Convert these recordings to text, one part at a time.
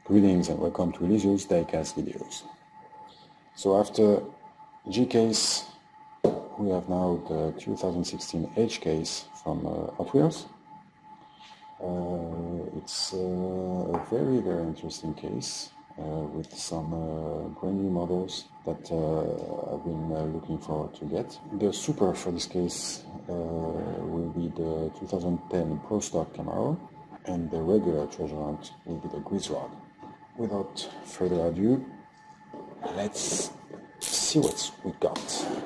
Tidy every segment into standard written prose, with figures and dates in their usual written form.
Greetings and welcome to Elisio's Diecast videos. So after G case, we have now the 2016 H case from Hot Wheels. It's a very interesting case with some brand new models that I've been looking forward to get. The super for this case will be the 2010 Pro Stock Camaro, and the regular treasure hunt will be the Grease Rod. Without further ado, let's see what we got.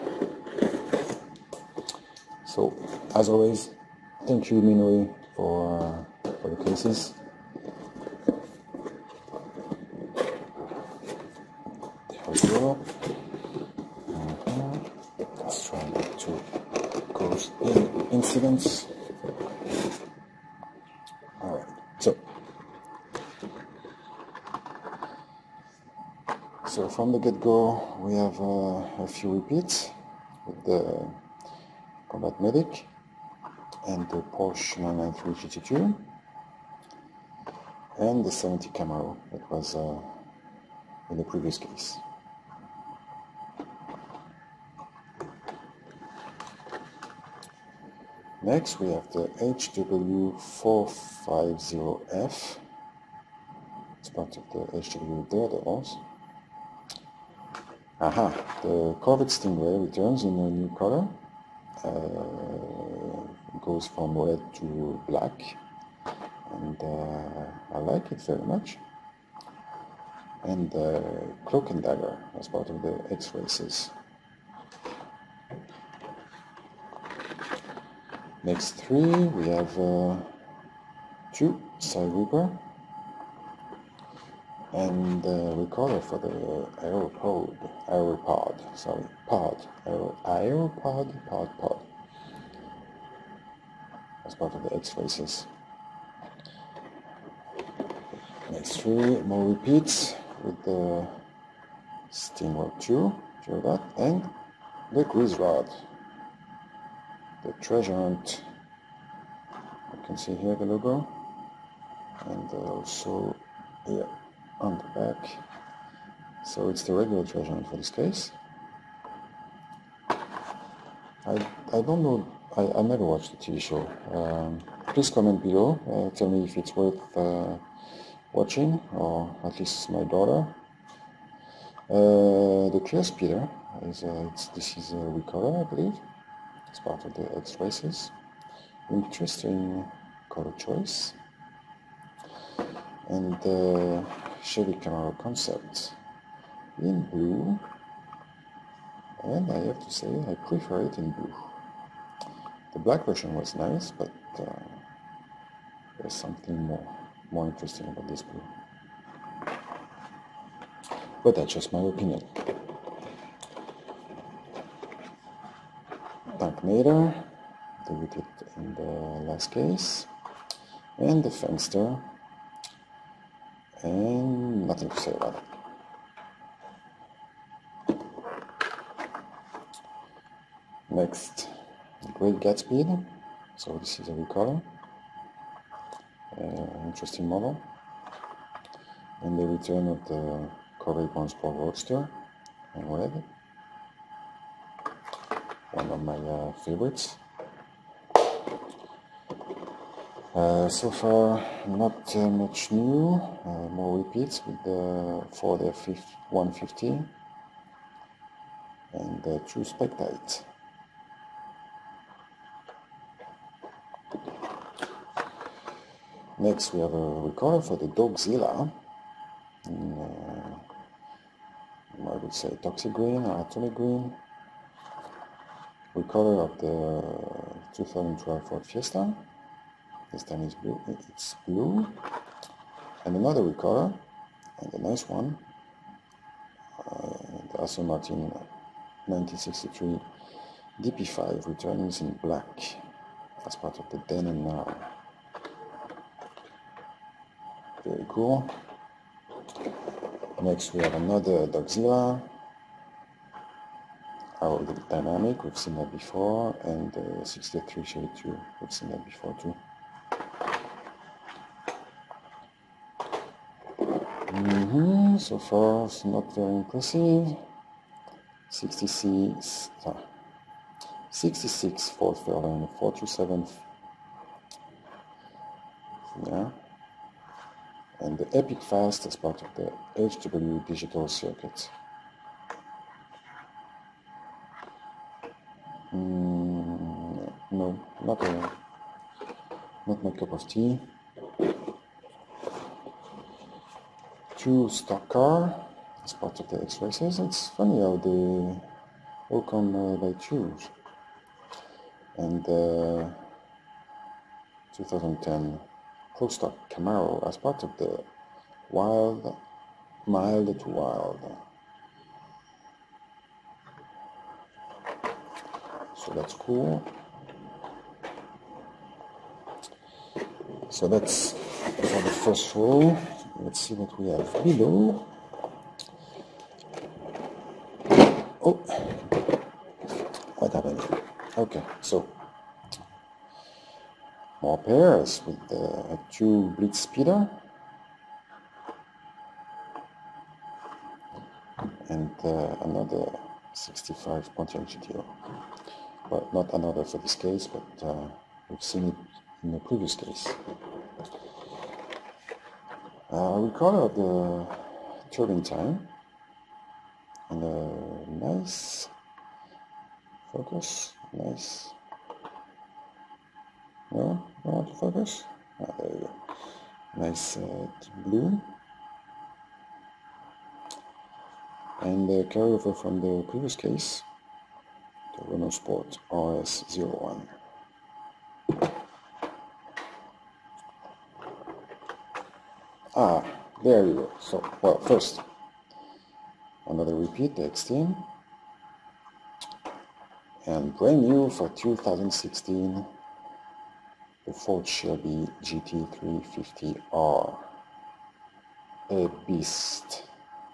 So, as always, thank you Minh Huy for the cases. There we go. Let's try not to cause any incidents. Alright, so from the get-go we have a few repeats with the Combat Medic and the Porsche 993 GT2 and the 70 Camaro that was in the previous case. Next we have the HW450F. It's part of the HW Daredevils. Aha! The Corvette Stingray returns in a new color. Goes from red to black, and I like it very much. And Cloak and Dagger as part of the X races. Next three we have two Side Reaper and recorder for the Aeropod as part of the X races. Next three more repeats with the Steamrock 2 Jordat and the Grease Rod, the treasure hunt. You can see here the logo, and also here on the back. So it's the regular treasure hunt for this case. I don't know, I never watched the TV show. Please comment below, tell me if it's worth watching, or at least my daughter. The Clear Speeder, this is a recolor, I believe. It's part of the X races. Interesting color choice. And the Shelby Camaro concept in blue, and I have to say I prefer it in blue. The black version was nice, but there's something more interesting about this blue. But that's just my opinion. Tankmater, deleted in the last case, and the Fenster, and nothing to say about it. Next, Great Gatsby. So this is a recolor, interesting model, and the return of the Corvette One Sport Roadster in red, one of my favorites. So far, not much new. More repeats with the Ford F-150 and the two Spectite. Next, we have a recolor for the Dogzilla in, I would say, Toxic Green or Atomic Green. Recolor of the 2012 Ford Fiesta. This time it's blue. And another recolor, and a nice one, the Aston Martin 1963 DP5 returns in black as part of the Then and Now. Very cool. Next we have another Dogzilla, aerodynamic, we've seen that before, and the 63 Chevy 2, we've seen that before too. So far, it's not very impressive. 66 fourth Fairlane, 427. Yeah. And the Epic Fast as part of the HW digital circuit. No, not my cup of tea. 2 stock car as part of the X races. It's funny how they all come by twos. And 2010 Pro Stock Camaro as part of the Mild to Wild. So that's cool. So that's for the first row. Let's see what we have below. Oh, what happened? Okay, so more pairs with the 2 Blitz Speeder and another 65 Pontiac GTO. Well, not another for this case, but we've seen it in the previous case. We color the turbine time and a nice focus, nice. No, not to focus. Ah, there you go. Nice blue. And the carryover from the previous case, the Renault Sport RS01. Ah, there you go. So, well, first, another repeat, the X-Team. And brand new for 2016, the Ford Shelby GT350R. A beast.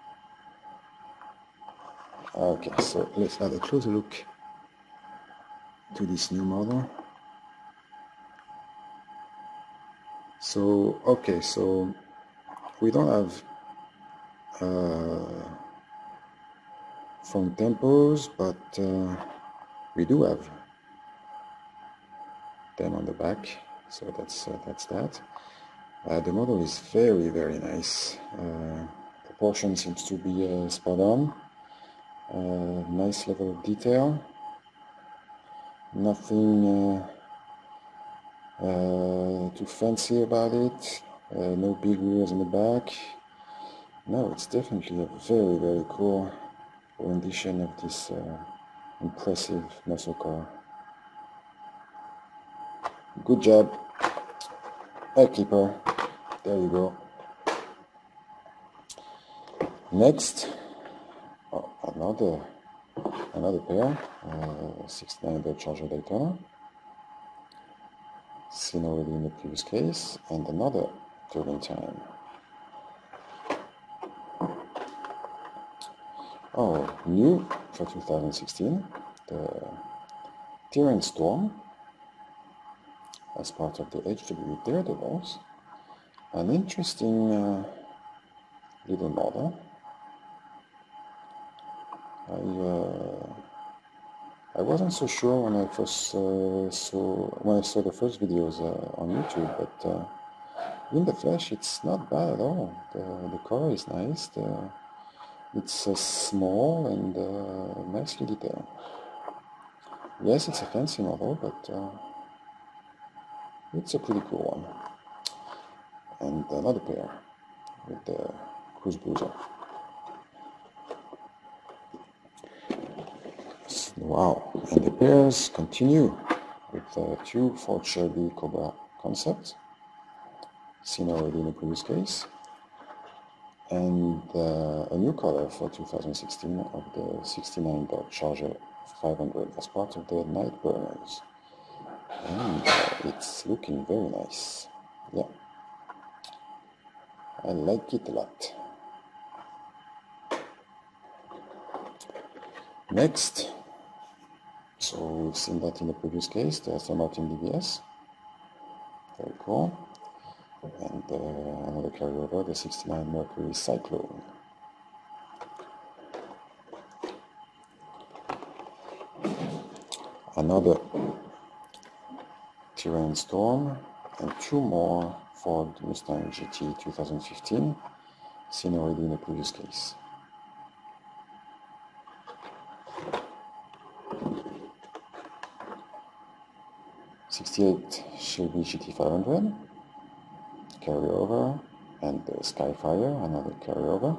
Okay, so let's have a closer look to this new model. So, okay, so we don't have front tempos, but we do have them on the back, so that's that. The model is very, very nice. Proportion seems to be spot on. Nice level of detail. Nothing too fancy about it. No big wheels in the back. No, it's definitely a very, very cool rendition of this impressive muscle car. Good job. Hey, keeper. There you go. Next, another pair, 69 Dodge Charger Daytona, seen already in the previous case, and another turbine time. Oh, new for 2016, the Tyrant Storm, as part of the HW Daredevils. An interesting little model. I wasn't so sure when I first saw the first videos on YouTube, but in the flesh it's not bad at all. The car is nice. It's small and nicely detailed. Yes, it's a fancy model, but it's a pretty cool one. And another pair with the Cruise Boozer. Wow, and the pairs continue with 2 Ford Shelby Cobra concepts, seen already in the previous case, and a new color for 2016 of the 69 Dodge Charger 500 as part of the Night Burners. And it's looking very nice. Yeah, I like it a lot. Next, so we've seen that in the previous case, the Aston Martin DBS. Very cool. And another carryover, the 69 Mercury Cyclone. Another Terrain Storm, and two more Ford Mustang GT 2015, seen already in the previous case. '68 Shelby GT500, carryover, and the Skyfire, another carryover.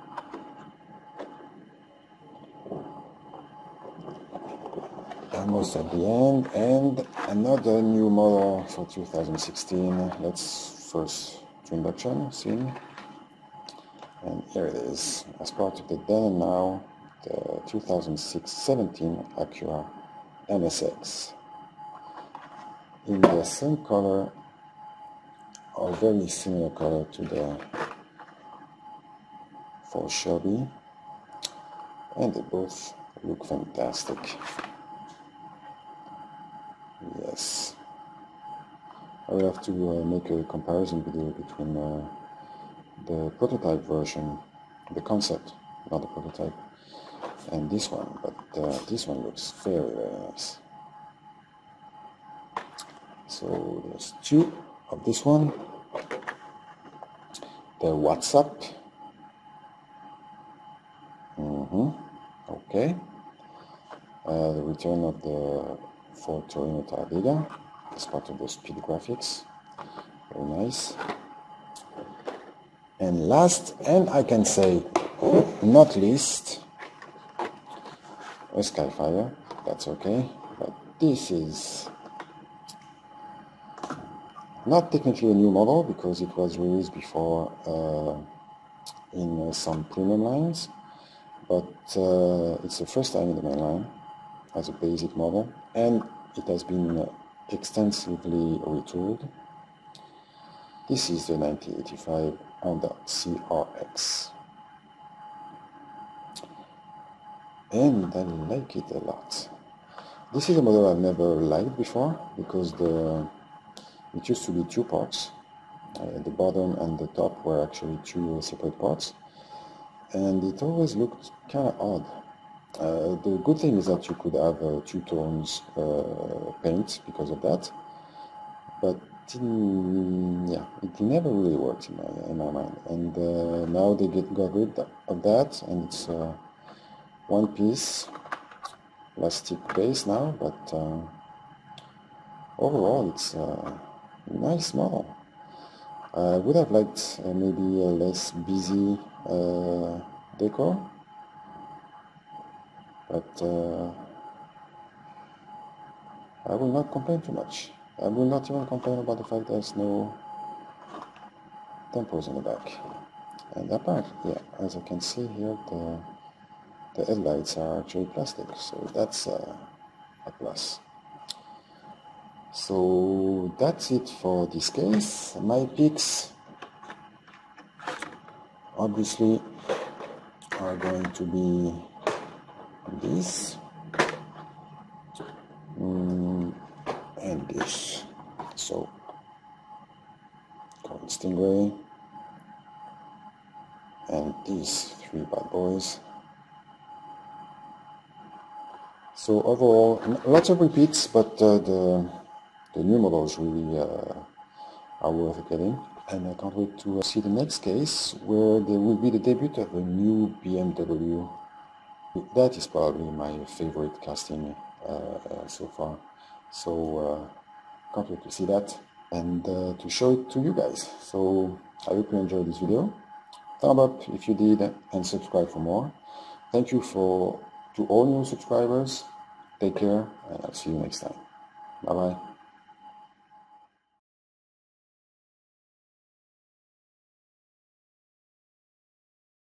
Almost at the end, and another new model for 2016. Let's first to induction scene, and here it is, as part of the then and now, the 2006-17 Acura NSX in the same color or very similar color to the for Shelby, and they both look fantastic. Yes, I will have to make a comparison video between the prototype version, the concept, not the prototype, and this one, but this one looks very, very nice. So there's two of this one, the WhatsApp, okay, the return of the Ford Torino Tardiga as part of the speed graphics, very nice. And last, and I can say not least, a Skyfire, that's okay, but this is not technically a new model because it was released before in some premium lines, but it's the first time in the mainline as a basic model, and it has been extensively retooled. This is the 1985 Honda CRX, and I like it a lot. This is a model I've never liked before because it used to be two parts. The bottom and the top were actually two separate parts, and it always looked kind of odd. The good thing is that you could have two tones paint because of that, but yeah, it never really worked in my mind. And now they got rid of that, and it's one piece plastic base now, but overall it's a nice model. I would have liked maybe a less busy decor, but I will not complain too much. I will not even complain about the fact there's no tempos in the back. And apparently, yeah, as I can see here, the headlights are actually plastic, so that's a plus. So that's it for this case. My picks obviously are going to be this and this. So Cold Stingray and these three bad boys. So overall, lots of repeats, but the new models really are worth getting. And I can't wait to see the next case, where there will be the debut of a new BMW. That is probably my favorite casting so far. So can't wait to see that and to show it to you guys. So I hope you enjoyed this video. Thumb up if you did, and subscribe for more. Thank you to all new subscribers. Take care, and I'll see you next time. Bye bye.